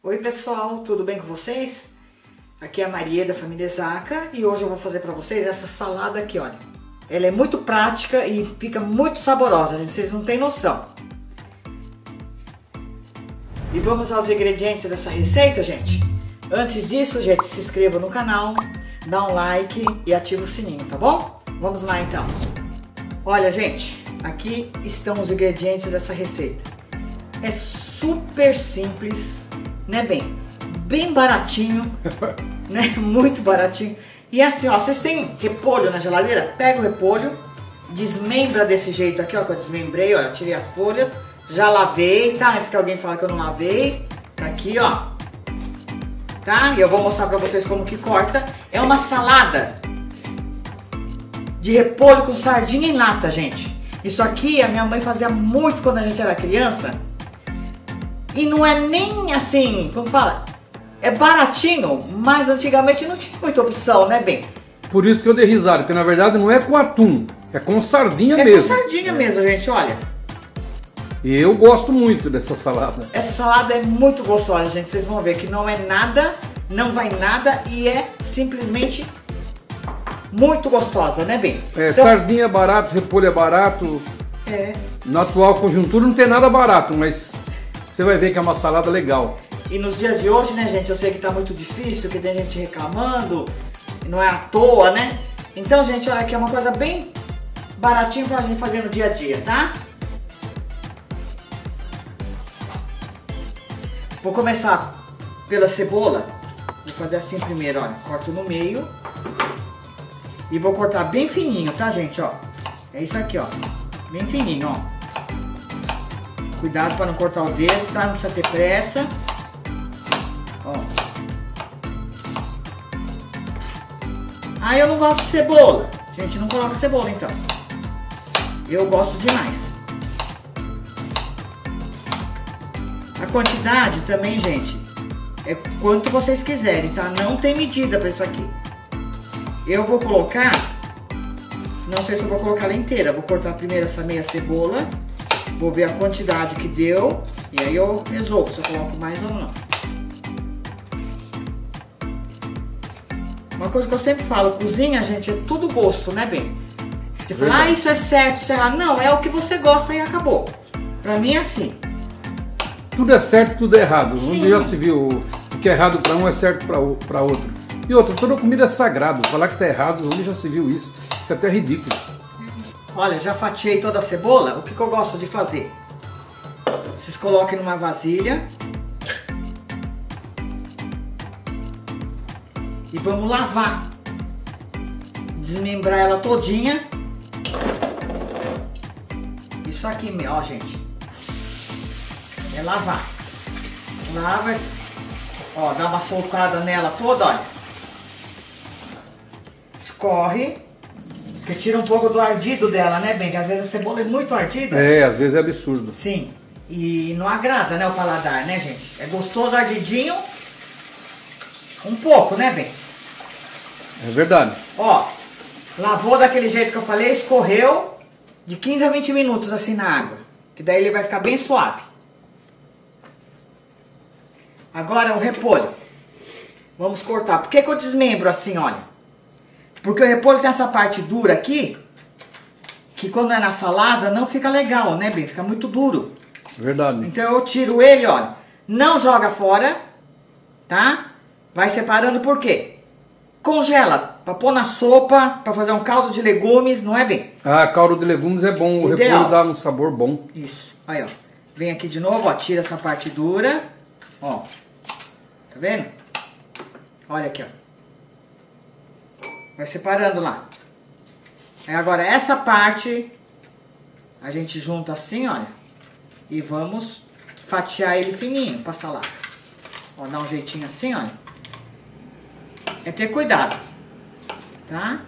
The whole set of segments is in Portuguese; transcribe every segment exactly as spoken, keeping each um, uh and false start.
Oi pessoal, tudo bem com vocês? Aqui é a Maria da família Zaca e hoje eu vou fazer para vocês essa salada aqui, olha. Ela é muito prática e fica muito saborosa, gente, vocês não têm noção. E vamos aos ingredientes dessa receita, gente. Antes disso, gente, se inscreva no canal, dá um like e ativa o sininho, tá bom? Vamos lá então. Olha, gente, aqui estão os ingredientes dessa receita. É super simples, né, bem? Bem baratinho, né? Muito baratinho. E assim, ó, vocês têm repolho na geladeira? Pega o repolho, desmembra desse jeito aqui, ó, que eu desmembrei, ó, tirei as folhas, já lavei, tá? Antes que alguém fale que eu não lavei, tá aqui, ó. Tá? E eu vou mostrar pra vocês como que corta. É uma salada de repolho com sardinha em lata, gente. Isso aqui a minha mãe fazia muito quando a gente era criança. E não é nem assim, como fala? É baratinho, mas antigamente não tinha muita opção, né, bem? Por isso que eu dei risada, porque na verdade não é com atum, é com sardinha é mesmo. É com sardinha mesmo, gente, olha. E eu gosto muito dessa salada. Essa salada é muito gostosa, gente. Vocês vão ver que não é nada, não vai nada e é simplesmente muito gostosa, né, bem? É, então, sardinha é barato, repolho é barato. É. Na atual conjuntura não tem nada barato, mas você vai ver que é uma salada legal. E nos dias de hoje, né, gente, eu sei que tá muito difícil, que tem gente reclamando, não é à toa, né? Então, gente, olha aqui, é uma coisa bem baratinha pra gente fazer no dia a dia, tá? Vou começar pela cebola. Vou fazer assim primeiro, olha. Corto no meio. E vou cortar bem fininho, tá, gente, ó? É isso aqui, ó. Bem fininho, ó. Cuidado para não cortar o dedo, tá? Não precisa ter pressa. Ó. Ah, eu não gosto de cebola. Gente, não coloca cebola, então. Eu gosto demais. A quantidade também, gente, é quanto vocês quiserem, tá? Não tem medida para isso aqui. Eu vou colocar, não sei se eu vou colocar ela inteira. Vou cortar primeiro essa meia cebola, vou ver a quantidade que deu e aí eu resolvo se eu coloco mais ou não. Uma coisa que eu sempre falo, cozinha, gente, é tudo gosto, né, bem? Você fala, ah, isso é certo, isso é errado. Não, é o que você gosta e acabou. Pra mim é assim. Tudo é certo, tudo é errado. Sim. Onde já se viu o que é errado para um é certo para outro. E outra, toda comida é sagrada. Falar que tá errado, onde já se viu isso? Isso é até ridículo. Olha, já fatiei toda a cebola. O que, que eu gosto de fazer? Vocês coloquem numa vasilha. E vamos lavar. Desmembrar ela todinha. Isso aqui, ó, gente. É lavar. Lava, ó, dá uma soltada nela toda, olha. Escorre, porque tira um pouco do ardido dela, né, bem? Que às vezes a cebola é muito ardida. É, às vezes é absurdo. Sim, e não agrada, né, o paladar, né, gente? É gostoso, ardidinho, um pouco, né, bem? É verdade. Ó, lavou daquele jeito que eu falei, escorreu de quinze a vinte minutos assim na água. Que daí ele vai ficar bem suave. Agora o repolho. Vamos cortar. Por que que eu desmembro assim, olha? Porque o repolho tem essa parte dura aqui, que quando é na salada não fica legal, né, bem? Fica muito duro. Verdade. Então eu tiro ele, olha. Não joga fora, tá? Vai separando por quê? Congela, pra pôr na sopa, pra fazer um caldo de legumes, não é, bem? Ah, caldo de legumes é bom, o Ideal. repolho dá um sabor bom. Isso, aí ó. Vem aqui de novo, ó, tira essa parte dura, ó. Tá vendo? Olha aqui, ó. Vai separando lá. Aí agora essa parte, a gente junta assim, olha. E vamos fatiar ele fininho pra salada. Ó, dá um jeitinho assim, olha. É ter cuidado, tá?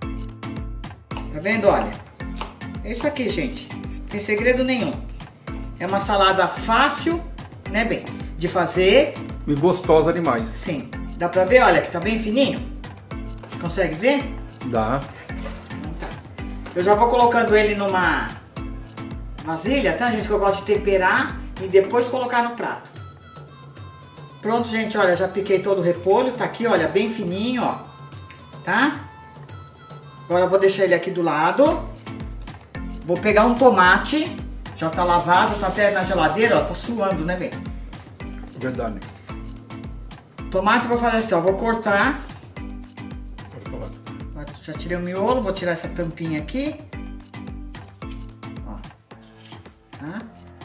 Tá vendo, olha? É isso aqui, gente. Não tem segredo nenhum. É uma salada fácil, né, bem, de fazer. E gostosa demais. Sim. Dá pra ver, olha, que tá bem fininho. Consegue ver? Dá. Eu já vou colocando ele numa vasilha, tá, gente? Que eu gosto de temperar e depois colocar no prato. Pronto, gente, olha, já piquei todo o repolho. Tá aqui, olha, bem fininho, ó. Tá? Agora eu vou deixar ele aqui do lado. Vou pegar um tomate. Já tá lavado, tá até na geladeira, ó. Tá suando, né, bem? Verdade. Tomate eu vou fazer assim, ó. Vou cortar. Pode falar assim. Já tirei o miolo, vou tirar essa tampinha aqui. Ó. Tá?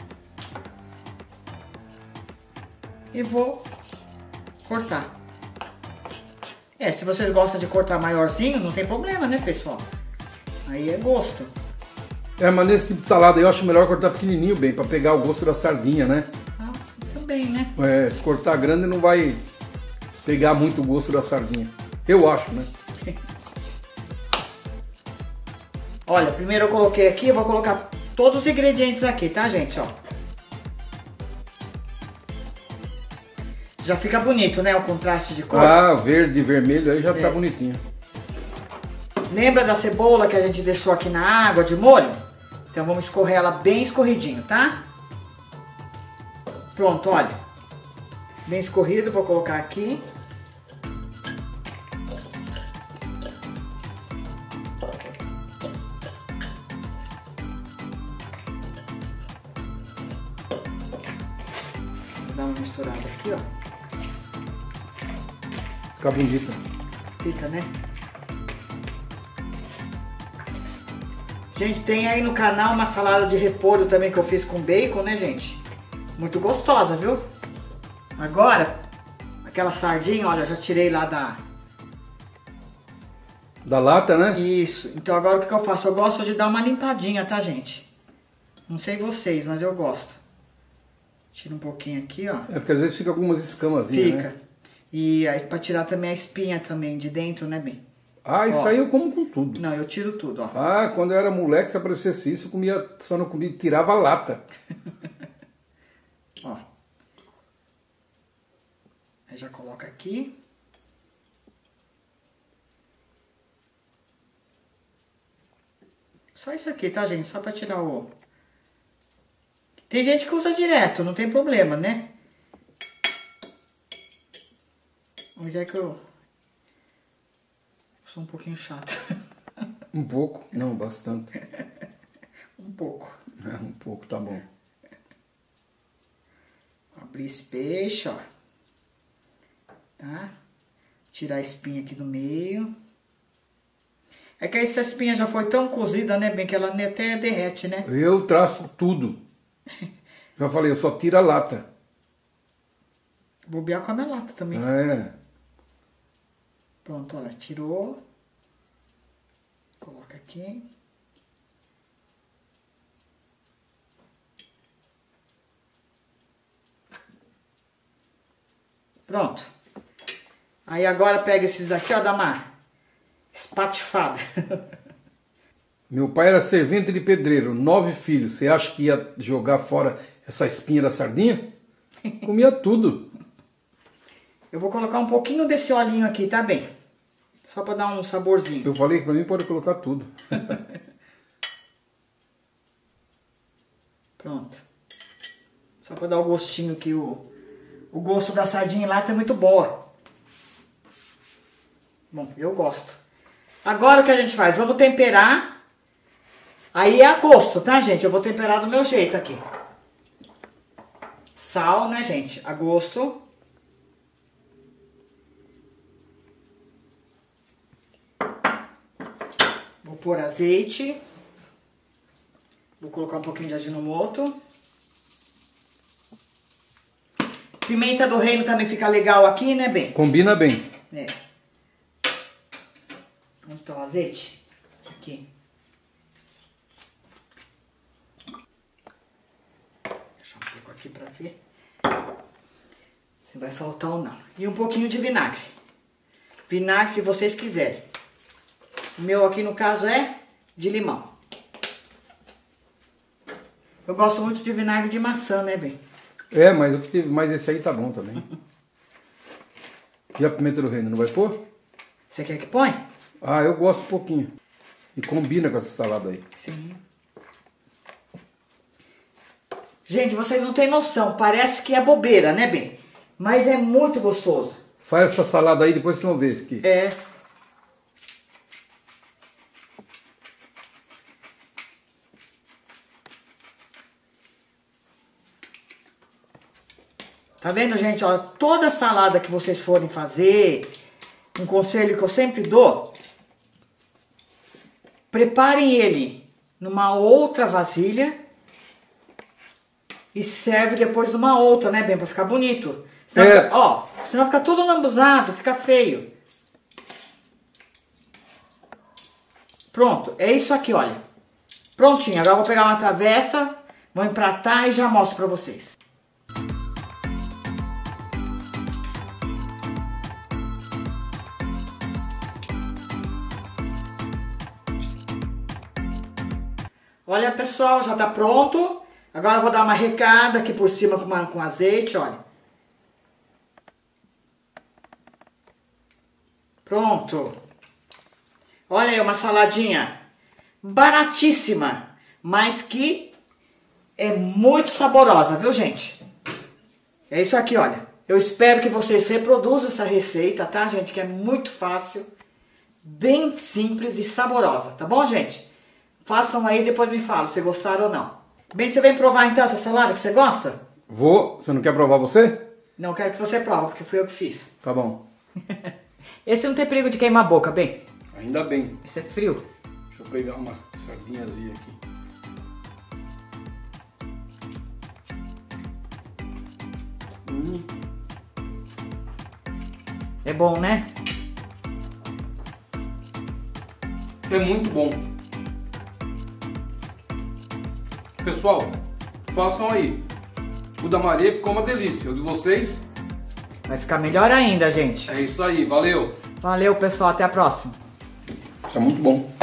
E vou cortar. É, se vocês gostam de cortar maiorzinho, não tem problema, né, pessoal? Aí é gosto. É, mas nesse tipo de salada eu acho melhor cortar pequenininho bem, pra pegar o gosto da sardinha, né? Nossa, também, né? É, se cortar grande não vai pegar muito o gosto da sardinha. Eu acho, né? Olha, primeiro eu coloquei aqui, eu vou colocar todos os ingredientes aqui, tá, gente? Ó. Já fica bonito, né, o contraste de cor. Ah, verde e vermelho aí já É. tá bonitinho. Lembra da cebola que a gente deixou aqui na água de molho? Então vamos escorrer ela bem escorridinho, tá? Pronto, olha. Bem escorrido, vou colocar aqui. Vou dar uma misturada aqui, ó. Fica bonita. Fica, né? Gente, tem aí no canal uma salada de repolho também que eu fiz com bacon, né, gente? Muito gostosa, viu? Agora, aquela sardinha, olha, já tirei lá da... Da lata, né? Isso. Então agora o que, que eu faço? Eu gosto de dar uma limpadinha, tá, gente? Não sei vocês, mas eu gosto. Tira um pouquinho aqui, ó. É porque às vezes fica algumas escamazinhas, Fica. né? E aí pra tirar também a espinha também de dentro, né, bem? Ah, isso Ó. aí eu como com tudo. Não, eu tiro tudo, ó. Ah, quando eu era moleque, se aparecesse isso, eu comia, só não comia, tirava a lata. Ó. Aí já coloca aqui. Só isso aqui, tá, gente? Só pra tirar o... Tem gente que usa direto, não tem problema, né? Mas é que eu... sou um pouquinho chato. Um pouco? Não, bastante. Um pouco. É, um pouco, tá bom. Abrir esse peixe, ó. Tá? Tirar a espinha aqui do meio. É que essa espinha já foi tão cozida, né, bem, que ela até derrete, né? Eu traço tudo. Já falei, eu só tiro a lata. Bobear com a minha lata também. É. Pronto, olha, tirou. Coloca aqui. Pronto. Aí agora pega esses daqui, ó, dá uma espatifada. Meu pai era servente de pedreiro, nove filhos. Você acha que ia jogar fora essa espinha da sardinha? Comia tudo. Eu vou colocar um pouquinho desse olhinho aqui, tá bem? Só pra dar um saborzinho. Eu falei que pra mim pode colocar tudo. Pronto. Só pra dar o gostinho que o, o gosto da sardinha em lata é muito boa. Bom, eu gosto. Agora o que a gente faz? Vamos temperar. Aí é a gosto, tá, gente? Eu vou temperar do meu jeito aqui. Sal, né, gente? A gosto. Vou pôr azeite. Vou colocar um pouquinho de Ajinomoto. Pimenta do reino também fica legal aqui, né, bem? Combina bem. É. Onde tá o azeite? Aqui. Deixa um pouco aqui pra ver se vai faltar ou não. E um pouquinho de vinagre. Vinagre que vocês quiserem. O meu aqui no caso é de limão. Eu gosto muito de vinagre de maçã, né, bem? É, mas, eu tive, mas esse aí tá bom também. E a pimenta do reino, não vai pôr? Você quer que põe? Ah, eu gosto um pouquinho. E combina com essa salada aí. Sim. Gente, vocês não têm noção. Parece que é bobeira, né, bem? Mas é muito gostoso. Faz essa salada aí, depois vocês vão ver isso aqui. É. Tá vendo, gente? Ó, toda salada que vocês forem fazer, um conselho que eu sempre dou, preparem ele numa outra vasilha e serve depois numa outra, né, bem? Pra ficar bonito. Senão, É. fica, ó, senão fica tudo lambuzado, fica feio. Pronto, é isso aqui, olha. Prontinho, agora eu vou pegar uma travessa, vou empratar e já mostro pra vocês. Olha, pessoal, já tá pronto. Agora eu vou dar uma recada aqui por cima com, uma, com azeite, olha. Pronto. Olha aí, uma saladinha baratíssima, mas que é muito saborosa, viu, gente? É isso aqui, olha. Eu espero que vocês reproduzam essa receita, tá, gente? Que é muito fácil, bem simples e saborosa, tá bom, gente? Façam aí e depois me falam se gostaram ou não. Bem, você vem provar então essa salada que você gosta? Vou. Você não quer provar você? Não, quero que você prova, porque fui eu que fiz. Tá bom. Esse não tem perigo de queimar a boca, bem? Ainda bem. Esse é frio. Deixa eu pegar uma sardinhazinha aqui. Hum. É bom, né? É muito bom. Pessoal, façam aí. O da Maria ficou uma delícia. O de vocês? Vai ficar melhor ainda, gente. É isso aí. Valeu. Valeu, pessoal. Até a próxima. Tá muito bom.